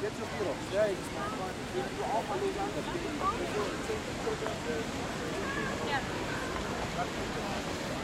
Jetzt so viel noch. Ja, jetzt mal. Du auch mal los an. Ja.